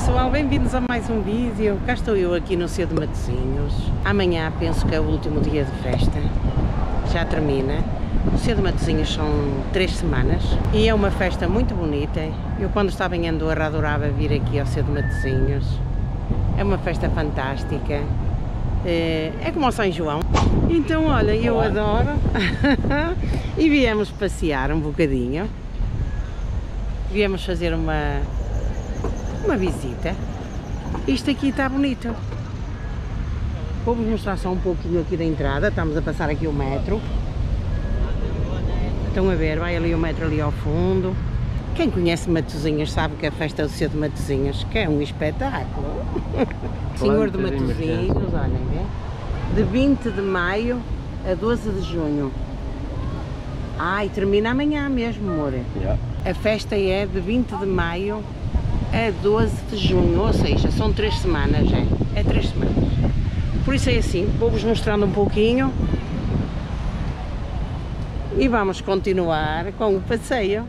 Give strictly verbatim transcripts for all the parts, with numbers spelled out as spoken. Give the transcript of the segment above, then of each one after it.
pessoal, bem-vindos a mais um vídeo. Cá estou eu aqui no C de Matosinhos. Amanhã penso que é o último dia de festa, já termina. O C de Matosinhos são três semanas e é uma festa muito bonita. Eu quando estava em Andorra adorava vir aqui ao C de Matosinhos. É uma festa fantástica, é como ao São João. Então olha, eu adoro. E viemos passear um bocadinho. Viemos fazer uma uma visita. Isto aqui está bonito. Vou-vos mostrar só um pouquinho aqui da entrada. Estamos a passar aqui o metro. Estão a ver, vai ali o metro ali ao fundo. Quem conhece Matosinhos sabe que a festa do C de Matosinhos, que é um espetáculo. Senhor de Matosinhos, olhem, né? De vinte de maio a doze de junho. Ah, e termina amanhã mesmo, amor. Yeah. A festa é de vinte de maio a doze de junho, ou seja, são três semanas, é, é três semanas. Por isso é assim, vou-vos mostrando um pouquinho e vamos continuar com o passeio.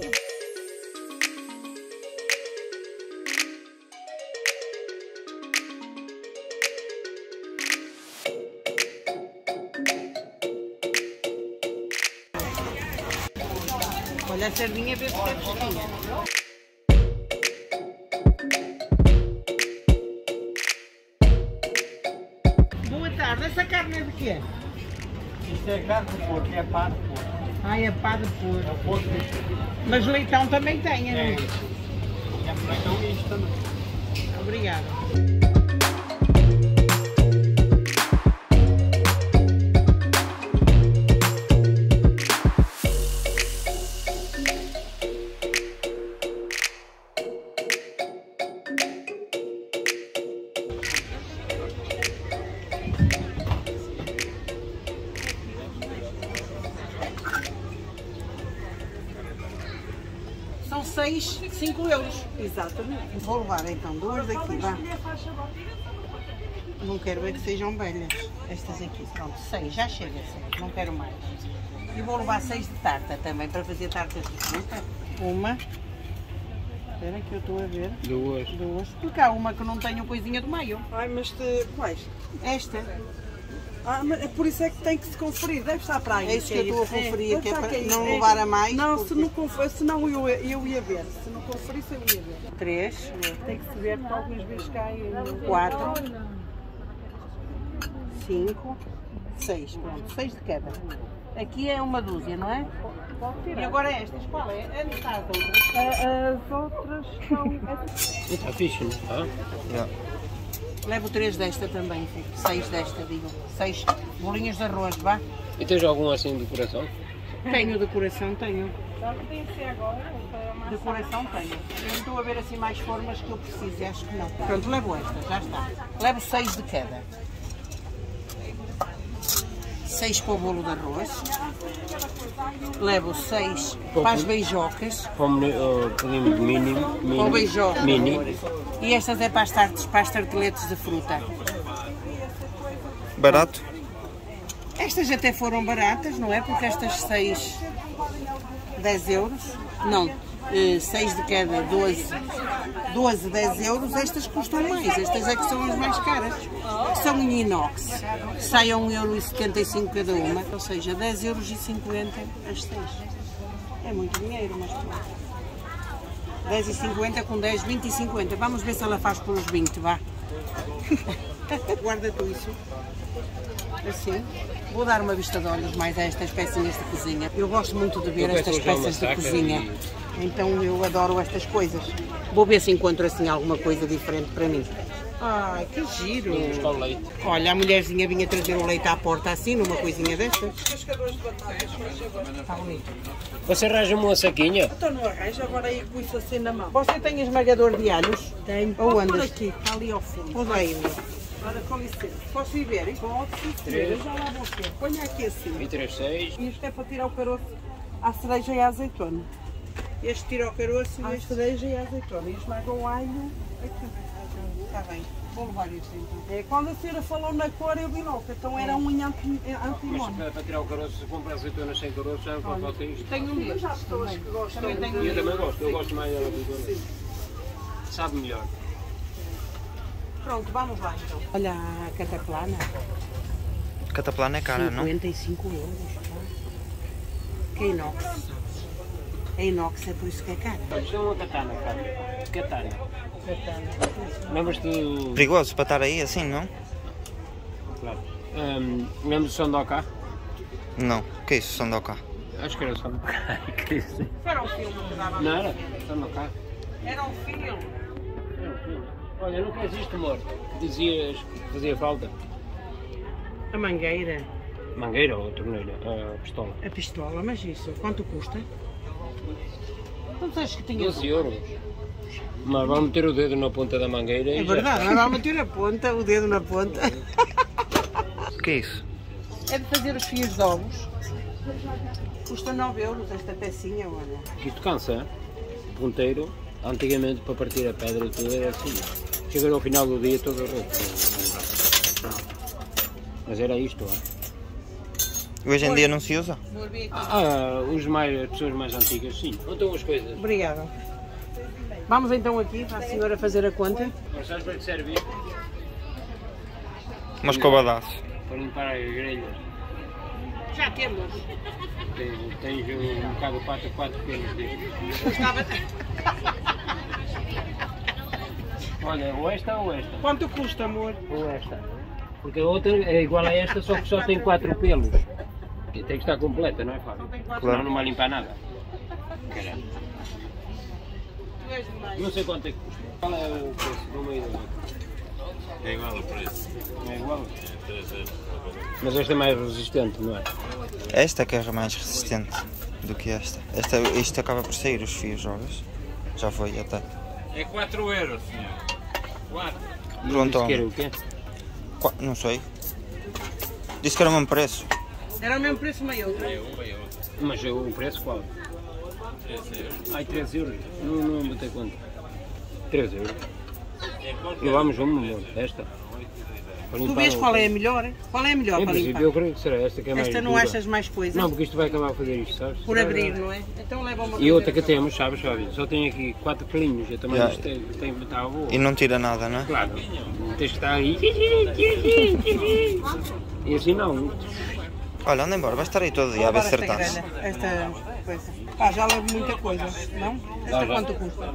Olha a sardinha, vê se é fresquinha. Boa tarde, essa carne é de quê? Isto é carne de porco, é pá de porco. Ah, é pá de porco. É porco. Mas leitão também tem, é? É. É leitão isto também. Obrigada. São seis, cinco euros. Exatamente. Vou levar então duas daqui, vá. Não quero ver que sejam velhas. Estas aqui, pronto, seis, já chega, seis, não quero mais. E vou levar seis de tarta também, para fazer tartas de fruta. Uma. Espera que eu estou a ver. Duas. Duas. Porque há uma que não tem o coisinha do meio. Ai, mas de quais? Esta. Ah, mas é por isso é que tem que se conferir, deve estar para aí. É isso que eu estou a conferir, é, que é para que não é, levar a mais. Não, porque... se não confer, senão eu, eu ia ver. Se não conferisse, eu ia ver. Três. Tem que se ver, porque algumas vezes cai. Quatro. Cinco. Seis. Pronto, seis de cada. Aqui é uma dúzia, não é? E agora estas, qual é? Onde está as outras? As outras são. Está fixe, não está? Levo três desta também, filho. Seis desta, digo. Seis bolinhas de arroz, vá? E tens algum assim de coração? Tenho de coração, tenho. Já tem que ser agora. De coração tenho. Eu estou a ver assim mais formas que eu preciso e acho que não. Pronto, levo esta, já está. Levo seis de cada. Seis para o bolo de arroz. Levo seis para as beijocas. Para o pudim mini. Para o beijoca. Mini. E estas é para as tartes, para as tarteletes de fruta. Barato? Estas até foram baratas, não é? Porque estas seis, dez euros. Não, seis de cada, doze. doze, dez euros. Estas custam mais. Estas é que são as mais caras. Que são em inox. Sai a um euro e setenta e cinco cada uma. Ou seja, dez euros e cinquenta as seis. É muito dinheiro, mas pronto. dez e cinquenta com dez, vinte e cinquenta. Vamos ver se ela faz pelos vinte, vá. Guarda tu isso. Assim. Vou dar uma vista de olhos mais a estas pecinhas de cozinha. Eu gosto muito de ver estas peças de cozinha. Então eu adoro estas coisas. Vou ver se encontro assim alguma coisa diferente para mim. Ai, que giro! Leite. Olha, a mulherzinha vinha trazer o leite à porta assim, numa coisinha destas. Está bonito. Você arranja-me uma saquinha? Então não arranja, agora aí com isso assim na mão. Você tem esmagador de alhos? Tenho. Ou Por andas? aqui, está ali ao fundo. Ou daí? Agora com licença. Posso ir ver? Pode ser, eu já lá vou ver. Ponha aqui assim. vinte e três, seis. Isto é para tirar o caroço à cereja e à azeitona. Este tira o caroço À e este... cereja e à azeitona. E esmaga o alho aqui. Está bem. Vou levar isto então. É, quando a senhora falou na cor, eu vi logo. Então era um antimônio. Mas para tirar o caroço, se comprar azeitonas sem caroço, já não pode ter isto. Tenho um destes. Já há pessoas que gostam. Também tenho um E eu destes. também gosto, eu gosto mais da azeitona. Sabe melhor. Pronto, vamos lá então. Olha a cataplana. Cataplana é cara, não? cinquenta e cinco euros. Que é inox. É inox, é por isso que é cara. Isto é uma katana, cara. Katana. Katana. Lembras-te do... Perigoso para estar aí assim, não? Claro. Um, lembras do Sandokan? Não. O que é isso, Sandokan? Acho que era o Sandokan. Que isso? Era um filme que dava. Não era? Sandokan. Era um filme. Era um filme. Olha, não queres isto, amor? Que dizias que fazia falta? A mangueira. Mangueira ou torneira? A pistola. A pistola, mas isso, quanto custa? Não achas que tinha... doze euros. Mas vamos meter o dedo na ponta da mangueira e É já verdade, está. mas vamos meter a ponta, o dedo na ponta. O que é isso? É de fazer os fios de ovos. Custa nove euros esta pecinha, olha. Isto cansa, hein? Ponteiro, antigamente para partir a pedra e tudo era assim. Chega ao final do dia todo roto. Mas era isto, hein? Hoje em dia não se usa? Ah, os mais, as pessoas mais antigas, sim. Contam as coisas. Obrigada. Vamos então aqui para a senhora fazer a conta. Mas sabes para que serve isto? Umas covadaços. Para limpar as grelhas. Já temos. Tens, tens um bocado de pata, quatro pelos dele. Custava... Olha, ou esta ou esta. Quanto custa, amor? Ou esta. Porque a outra é igual a esta, só que só tem quatro pelos. E tem que estar completa, não é, Fábio? Senão não vai limpar nada. Caramba. Não sei quanto é que custa. Qual é o preço do meio do outro? É igual o preço. É igual? É três euros. Mas esta é mais resistente, não é? Esta que é mais resistente do que esta. esta isto acaba por sair os fios, olhas? Já foi até. É quatro euros, senhor. quatro. Pronto, Disse que era homem. o quê? Qua- Não sei. Disse que era o mesmo preço. Era o mesmo preço meio outro. É uma e outra. Mas o preço qual? três euros. Ai, três euros. Não, não botei conta. três euros. É qualquer E vamos uma, amor. Esta. Para Tu limpar vês o- qual é a melhor? Qual é a melhor Em para princípio, limpar? eu creio que será esta que é mais Esta não dura. achas mais coisas? Não, porque isto vai acabar a fazer isto, sabes? Por Será- abrir, não é? Então leva uma E outra que coisa. temos, sabes, Fábio? Só tem aqui quatro pelinhos. Eu também Já. isto tem, tem que estar boa. E não tira nada, não é? Claro, tens que estar aí. E assim não. Olha, anda embora, vai estar aí todo dia a ver Esta acertar-se. grelha, esta coisa. Ah, já levo muita coisa, não? Esta Já, já. quanto custa?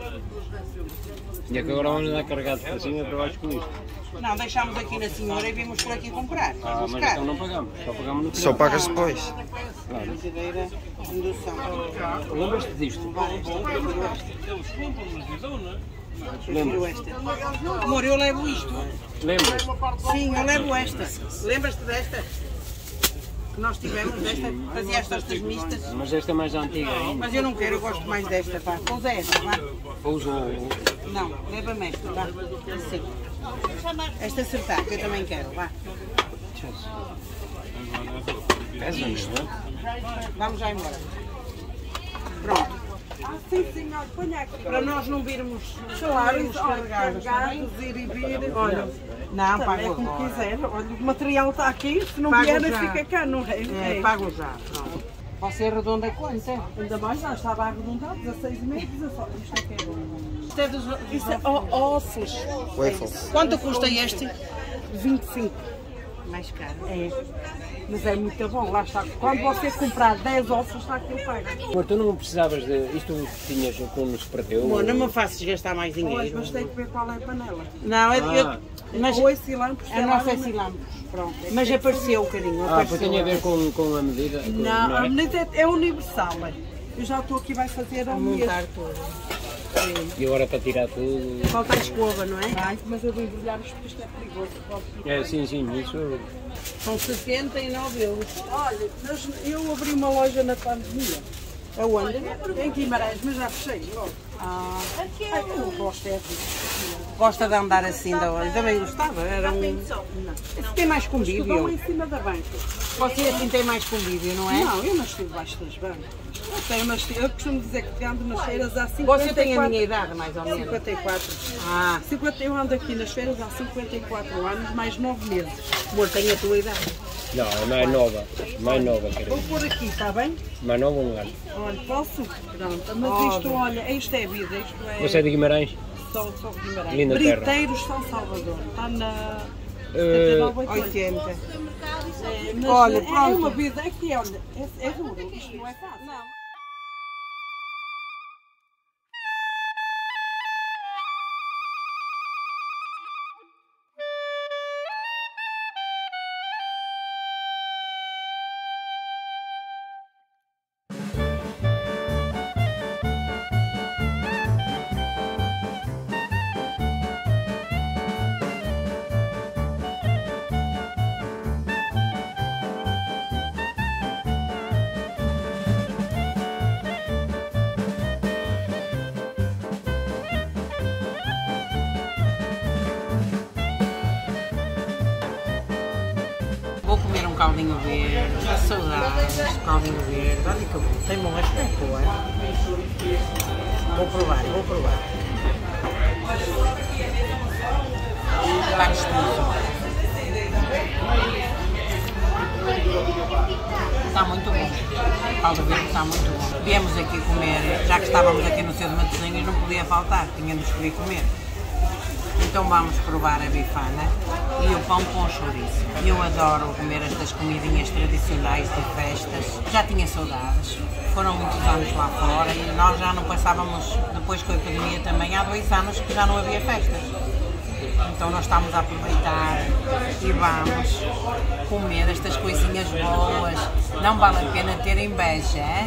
E é que agora vamos andar carregados para cima e para baixo com isto. Não, deixámos aqui na senhora e vimos por aqui comprar. Ah, mas Buscar. então não pagamos. Só pagamos no Só final. pagas depois. Claro. Frigideira, indução. Lembras-te disto? Prefiro esta. Amor, eu levo isto. Lembras? Sim, eu levo esta. Lembras-te desta? Que nós tivemos desta? Fazia as tostas mistas. Mas esta é mais antiga ainda. Mas eu não quero, eu gosto mais desta, pá. Pousa esta, vá. Pousa o... Não, leva-me esta, vá. Assim. Esta acertar, que eu também quero, vá. Pesa, não é? Vamos já embora. Pronto. Ah, sim, senhor, ponha aqui. Para nós não virmos Claro, os olha, carregados, está bem? carregados, ir e vir. Olha, não, Também pago é como agora. quiser. Olha, o material está aqui, se não Pago vier, já. fica cá, não é? É, É. pago já, pronto. Você arredonda quanto? é? Ainda mais, já estava arredondado, dezasseis e meio, dezassete. Isto é que é bom. Isto é dos... Isso é ó- ossos. Waffles. Quanto custa este? vinte e cinco. Mais caro. É. Mas é muito bom, lá está. Quando você comprar dez ossos, está aqui o pago. Amor, tu não precisavas de... Isto tinhas quando se perdeu? Amor, não me faças gastar mais Olha, dinheiro. mas tem que ver qual é a panela. Não, eu, eu- Ah. mas Ou esse lampos. a nossa é silambos. Pronto. é Mas que- apareceu um bocadinho. Ah, Apareceu. porque tem a ver com, com a medida? Não, não a é? medida é, é universal. é. Eu já estou aqui, vai fazer a A minha. montar tudo. E agora para tirar tudo... Falta a escova, não é? Ai, mas eu vou embrulhar isto porque isto é perigoso. Pode- É, sim, sim, isso... São sessenta e nove euros. Olha, mas eu abri uma loja na pandemia. Aonde? Em Guimarães, mas já fechei logo. Ah, Ai, eu gosto é disso. gosta de andar assim da hora. Também gostava. Era um... Esse tem mais Estudam convívio. em cima da banca. Você assim tem mais convívio, não é? Não, eu nasci debaixo das bancas. Eu, tenho nasci, eu costumo dizer que ando nas feiras há cinquenta e quatro. Você tem a minha idade, mais ou menos. cinquenta e quatro. Ah, cinquenta, eu ando aqui nas feiras há cinquenta e quatro anos, mais nove meses. amor, tenho a tua idade. Não, é mais nova. Mais nova, quero Vou dizer. pôr aqui, está bem? Mais nova um ano. Olha, posso? Pronto, mas Óbvio. isto, olha, isto é vida, isto é... Você é de Guimarães? São, são Guimarães. Linda terra. Briteiros São Salvador. Está na Uh, oitenta. É, mas Olha, é pronto. uma vida aqui, olha, é, é duro, isto não é fácil. Não. Vou comer um caldinho verde, saudades, caldinho verde, olha que bom, tem bom aspecto, é? Vou provar, vou provar. Está gostoso. Está muito bom, o caldo verde está muito bom. Viemos aqui comer, já que estávamos aqui no Seu de Matosinhos, não podia faltar, tínhamos que vir comer. Então vamos provar a bifana e o pão com chouriço. Eu adoro comer estas comidinhas tradicionais de festas. Já tinha saudades, foram muitos anos lá fora e nós já não passávamos, depois com a epidemia também, há dois anos que já não havia festas. Então nós estamos a aproveitar e vamos comer estas coisinhas boas. Não vale a pena ter inveja, é?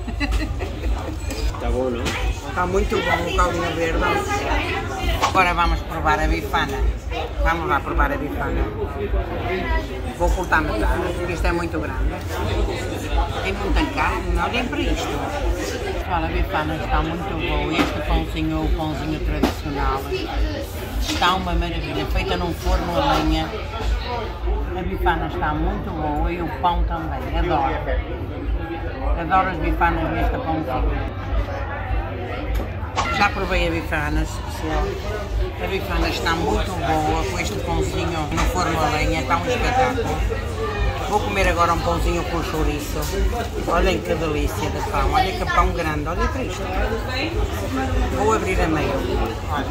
Está bom, não? Está muito bom o caldinho verde. Agora vamos provar a bifana. Vamos lá provar a bifana. Vou cortar metade, porque isto é muito grande. Tem muita carne, olhem para isto. Olha, a bifana está muito boa. Este pãozinho, o pãozinho tradicional, está uma maravilha. Feita num forno a lenha. A bifana está muito boa e o pão também. Adoro. Adoro as bifanas deste pãozinho. Já provei a bifana especial. A bifana está muito boa com este pãozinho no forno a lenha, está um espetáculo. Vou comer agora um pãozinho com chouriço. Olhem que delícia de pão, olha que pão grande, olha para isto. Vou abrir a meio. Olha.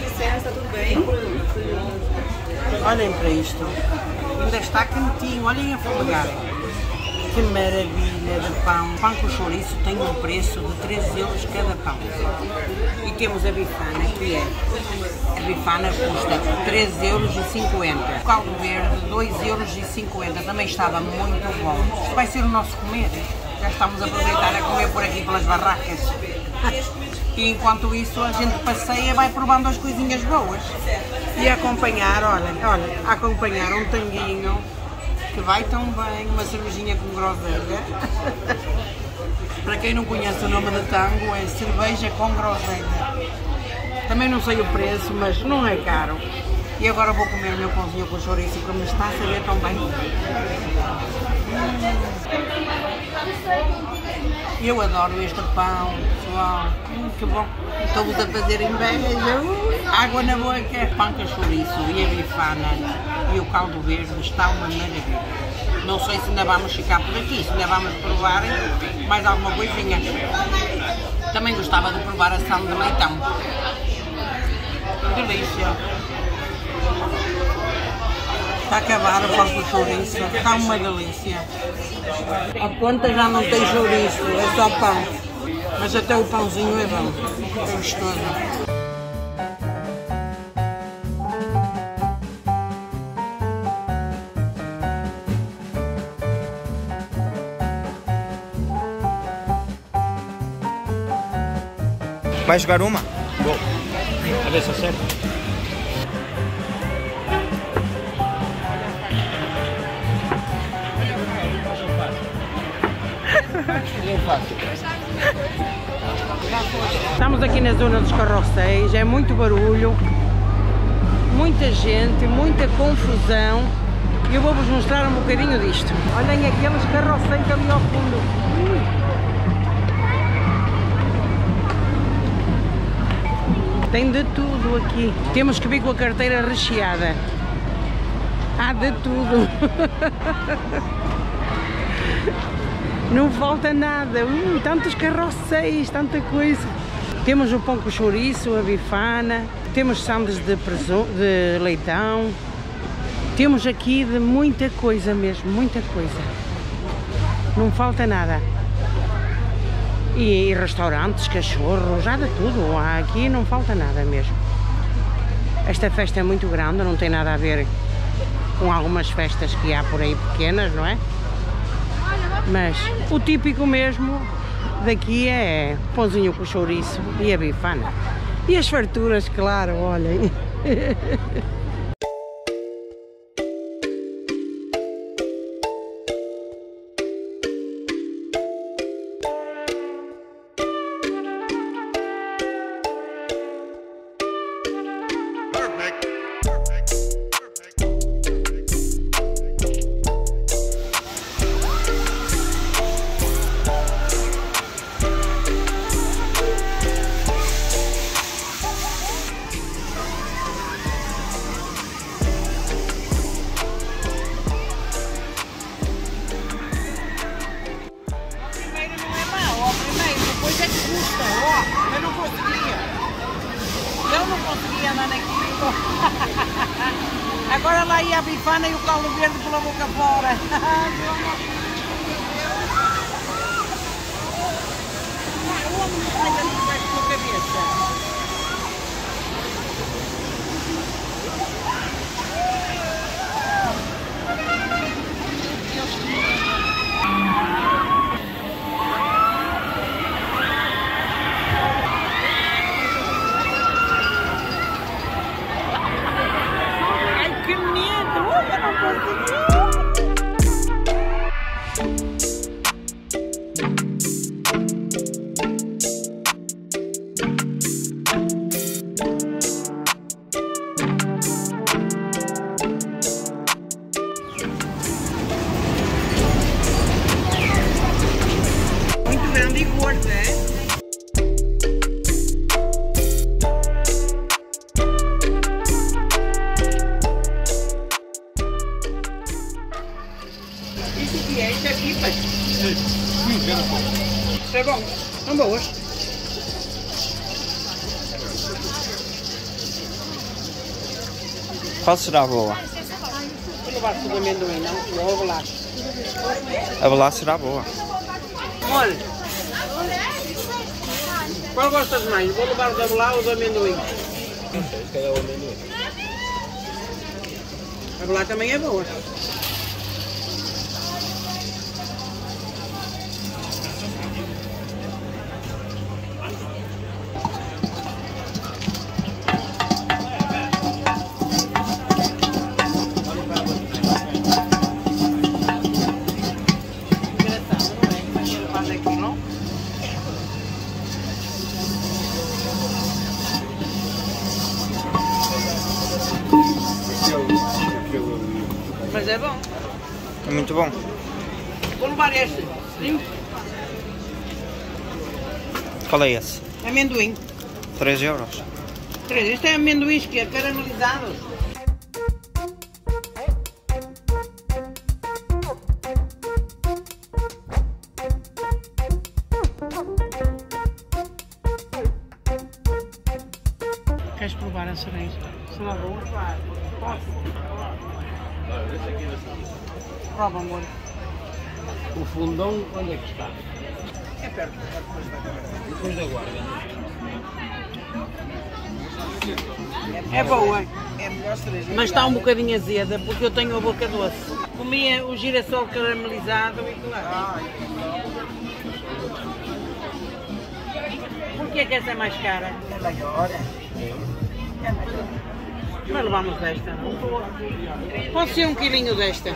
Olhem para isto. Ainda está quentinho, olhem a folgar. Que maravilha de pão. O pão com chouriço tem um preço de três euros cada pão. E temos a bifana, que é, a bifana custa três euros e cinquenta. O caldo verde, dois euros e cinquenta. Também estava muito bom. Isto vai ser o nosso comer. Já estamos a aproveitar a comer por aqui pelas barracas. E enquanto isso a gente passeia, vai provando as coisinhas boas. E a acompanhar, olha, olha, a acompanhar um tanguinho. Que vai tão bem, uma cervejinha com groselha. Para quem não conhece o nome de tango, é cerveja com groselha. Também não sei o preço, mas não é caro. E agora vou comer o meu pãozinho com chouriço, que me está a saber tão bem. Eu adoro este pão, pessoal. Hum, que bom. Estou-vos a fazer inveja. Uh, água na boca. Pão com chouriço e a bifana e o caldo verde está uma maravilha. Não sei se ainda vamos ficar por aqui, se ainda vamos provar mais alguma coisinha. Também gostava de provar a sal de leitão. Delícia. Está a acabar o pão com chouriço, está uma delícia. A ponta já não tem chouriço, é só pão. Mas até o pãozinho é bom, é gostoso. Vai jogar uma? Vou. A ver se acerta. Estamos aqui na zona dos carrosséis, é muito barulho, muita gente, muita confusão e eu vou-vos mostrar um bocadinho disto. Olhem aqueles carrosséis ali ao fundo. Ui. Tem de tudo aqui. Temos que vir com a carteira recheada. Há de tudo. Não falta nada. Uh, tantos carrosséis, tanta coisa. Temos o pão com chouriço, a bifana. Temos sandes de, presunto, de leitão. Temos aqui de muita coisa mesmo, muita coisa. Não falta nada. E, e restaurantes, cachorros, já de tudo. Aqui não falta nada mesmo. Esta festa é muito grande, não tem nada a ver com algumas festas que há por aí pequenas, não é? Mas o típico mesmo daqui é pãozinho com chouriço e a bifana. E as farturas, claro, olhem. Agora lá ia a bifana e o calo verde pela boca fora. O homem ainda não vai com a cabeça. Muito grande e gordo, é? Isso aqui é, isso aqui, pai. Isso é bom, são boas. Qual será a boa? Vou levar tudo amendoim, não? Vou levar. A bolacha será boa. Olha, qual gostas mais? Vou levar o da bolá ou o do amendoim? A bolá também é boa. Mas é bom. É muito bom. Vou levar este. Sim. Qual é esse? Amendoim. três euros. três. Este é amendoins que é caramelizados. Queres provar a cereja? Será bom? Posso? Prova, amor. O fundão, onde é que está? É perto. Depois da guarda. É boa, É melhor cereja. mas está um bocadinho azeda porque eu tenho a boca doce. Comia o girassol caramelizado e claro. Por que é que essa é mais cara? É maior. Mas levamos desta, não? Pode ser um quilinho desta.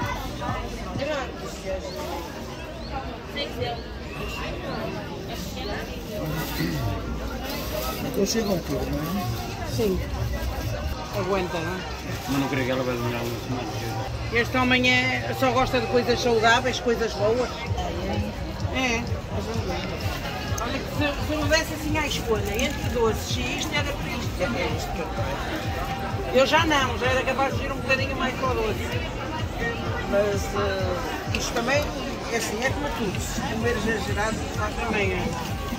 Eu chego um quilo, não é? Sim. Aguenta, não é? Mas não creio que ela vai demorar uma semana. Este homem é, só gosta de coisas saudáveis, coisas boas. É. Olha, que se, se não desse assim à escolha entre doces e isto, era para isto. É isto. Eu já não, já era capaz de ir um bocadinho mais para o doce. Mas uh, isto também é assim, é como tudo. Se comer exagerado, Também é.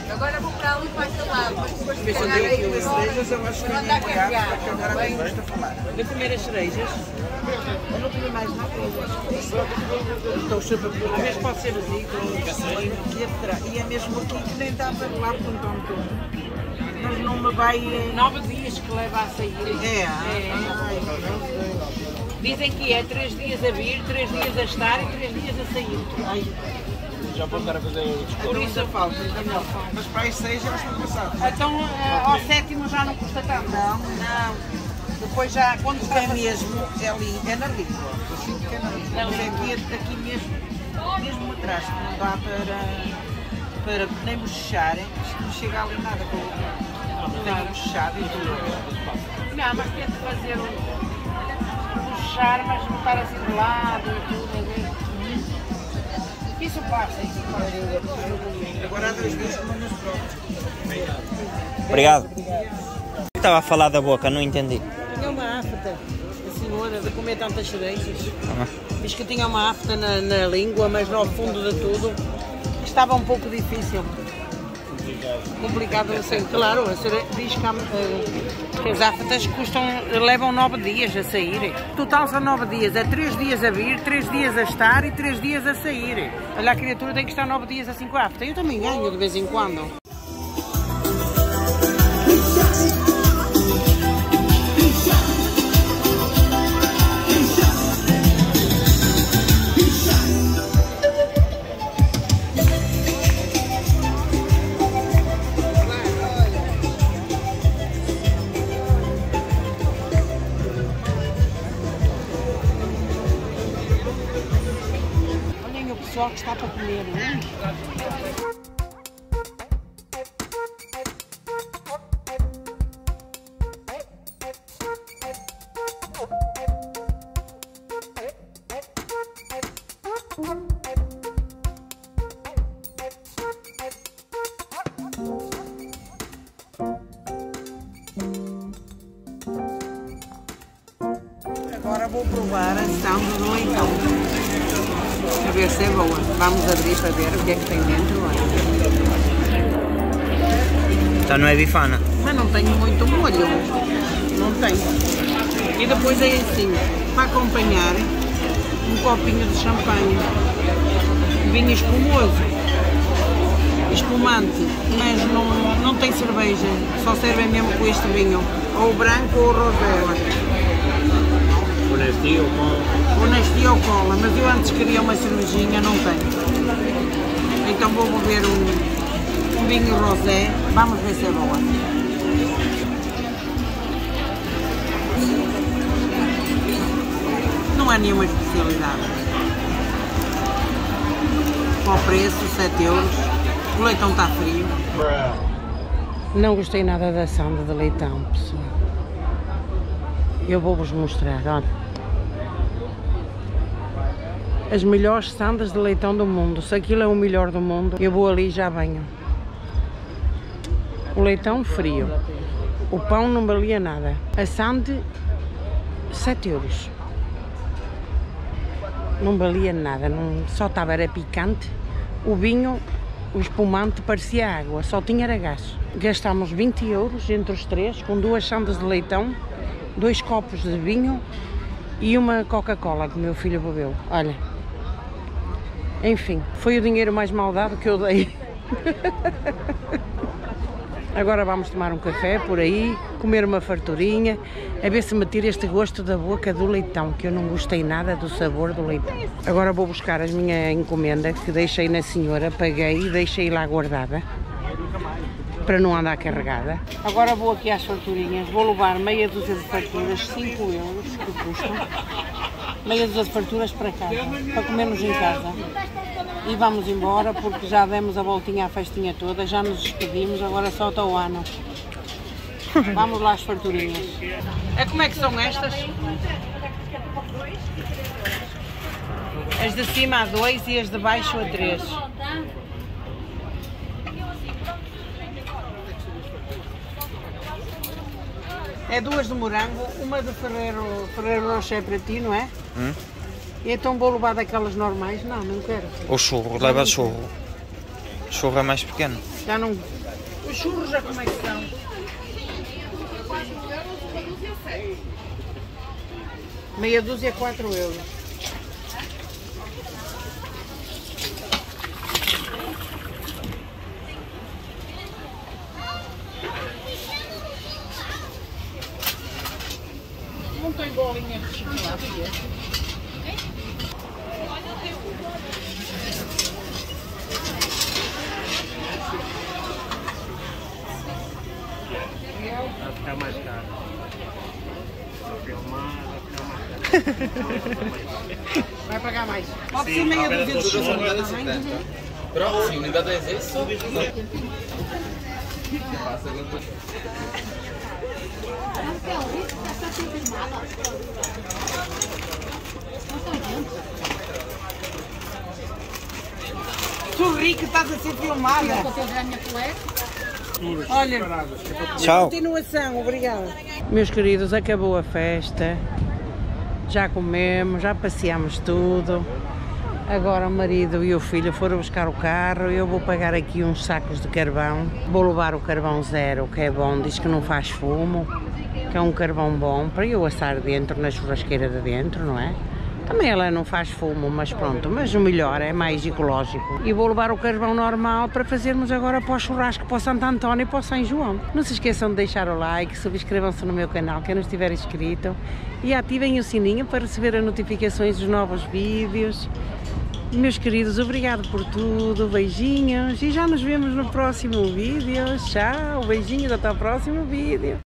Agora vou para ali para aquele lado, mas depois de Mas pegar eu aí aqui as cerejas, eu acho que vou eu andar a vou olhar carregar. para a câmara bem gosto a falar. De comer as cerejas. Eu não tinha mais nada. Estou sempre a Às perguntar. vezes pode ser assim. E é mesmo aqui que nem dá para lá por um todo. Mas não me vai... eh, Nove dias que leva a sair. É, É. ai, não sei. Dizem que é três dias a vir, três dias a estar e três dias a sair. Ai, Já vou estar a fazer o então ainda falta, ainda falta. Mas para aí seis já estão passados. Então eh, ao sétimo já não custa tanto? Não, Não. Depois já, quando está é mesmo, é ali, é na língua. Eu sinto que é na língua. Na Mas é língua. aqui, aqui mesmo, mesmo atrás, que não dá para, para nem bochechar, hein? Isto não chega ali nada com o tenho bochechado e tudo. Não, mas tento fazer um puxar, mas não estar assim de lado e tudo, a ver? Isso passa, isso passa. Agora há dois dias que não nos provas. Obrigado. Estava a falar da boca, não entendi. Tinha uma afta, a senhora, de comer tantas cerejas. Ah. Diz que tinha uma afta na, na língua, mas ao fundo de tudo estava um pouco difícil. Complicado, assim, claro, a cere... diz que, há, uh, que as aftas custam, levam nove dias a saírem. Total são nove dias, é três dias a vir, três dias a estar e três dias a sair. Olha, a criatura tem que estar nove dias assim com a afta. Eu também ganho de vez em quando. Olhem o pessoal que está para comer, não é? Agora vou provar a samba do leitão. A ver se é boa. Vamos abrir para ver o que é que tem dentro. Então não é bifana? Mas não tenho muito molho. Não tenho. E depois é assim, para acompanhar, um copinho de champanhe. Vinho espumoso. Espumante, mas não, não tem cerveja. Só servem mesmo com este vinho. Ou branco ou rosé. O Nestlé ou com... O Nestlé ou cola, mas eu antes queria uma cervejinha, não tenho. Então vou beber um, um vinho rosé, vamos ver se é boa. Não há nenhuma especialidade. Com o preço, sete euros, o leitão está frio. Não gostei nada da sanda de leitão, pessoal. Eu vou-vos mostrar, olha. As melhores sandas de leitão do mundo. Se aquilo é o melhor do mundo, eu vou ali e já venho. O leitão frio. O pão não valia nada. A sande, sete euros. Não valia nada. Não, só estava, era picante. O vinho, o espumante parecia água. Só tinha era gás. Gastámos vinte euros entre os três, com duas sandas de leitão, dois copos de vinho e uma Coca-Cola que o meu filho bebeu. Olha. Enfim, foi o dinheiro mais mal dado que eu dei. Agora vamos tomar um café por aí, comer uma farturinha, a ver se me tira este gosto da boca do leitão, que eu não gostei nada do sabor do leitão. Agora vou buscar a minha encomenda, que deixei na senhora, paguei e deixei lá guardada, para não andar carregada. Agora vou aqui às farturinhas, vou levar meia dúzia de farturas, cinco euros que custam. Meia dúzia de farturas para casa, para comermos em casa. E vamos embora porque já demos a voltinha à festinha toda, já nos despedimos, agora só está o ano. Vamos lá às farturinhas. É como é que são estas? As de cima a dois e as de baixo a três. É duas de morango, uma de Ferreiro, Ferreiro Rocher para ti, não é? Hum? E então vou levar daquelas normais? Não, não quero. O churro, leva churro. Churro é mais pequeno. Já não... Os churros já como é que são? Meia dúzia, quatro euros. Não tem bolinha de chocolate? Vai ficar mais caro. Vou filmar, vai ficar mais caro. Vai pagar mais. Pode ser meia dúzia de chocolate. Próximo, ainda dez isso? Sorri que estás a ser filmada. Olha, Tchau. continuação, obrigada. Meus queridos, acabou a festa. Já comemos, já passeamos tudo. Agora o marido e o filho foram buscar o carro. Eu vou pagar aqui uns sacos de carvão. Vou levar o carvão zero, que é bom, diz que não faz fumo, que é um carvão bom para eu assar dentro, na churrasqueira de dentro, não é? Também ela não faz fumo, mas pronto, mas o melhor é mais ecológico. E vou levar o carvão normal para fazermos agora para o churrasco, para o Santo António e para o São João. Não se esqueçam de deixar o like, subscrevam-se no meu canal, quem não estiver inscrito, e ativem o sininho para receber as notificações dos novos vídeos. Meus queridos, obrigado por tudo, beijinhos, e já nos vemos no próximo vídeo. Tchau, beijinhos, até o próximo vídeo.